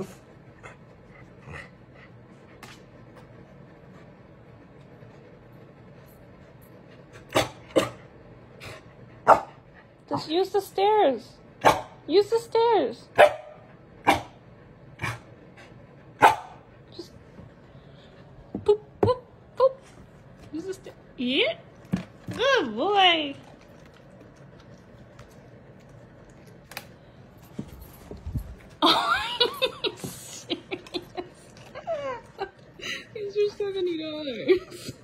Just use the stairs. Use the stairs. Just poop, poop, poop. Use the stairs. Yeah. Good boy. Oh, he's serious. These are $70.